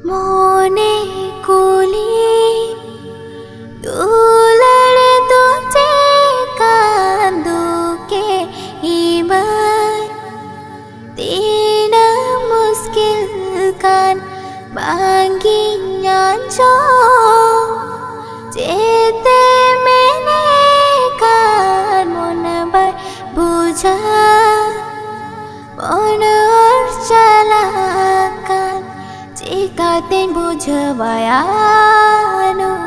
মনে কুলি দুলার তুঝে কান্দো के iman tina muskil kan banggian jo jete mene kan monabar buja monor calakan jika ten bujawayanu